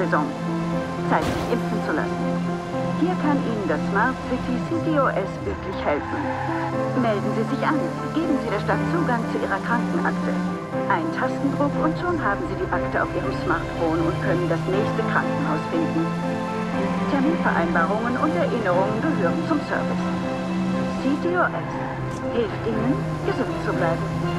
Impfsaison. Zeit, sich impfen zu lassen. Hier kann Ihnen das Smart City CTOS wirklich helfen. Melden Sie sich an. Geben Sie der Stadt Zugang zu Ihrer Krankenakte. Ein Tastendruck und schon haben Sie die Akte auf Ihrem Smartphone und können das nächste Krankenhaus finden. Terminvereinbarungen und Erinnerungen gehören zum Service. CTOS hilft Ihnen, gesund zu bleiben.